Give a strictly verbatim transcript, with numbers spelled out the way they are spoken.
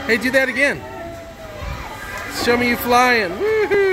Hey, do that again. Show me you flying. Woohoo!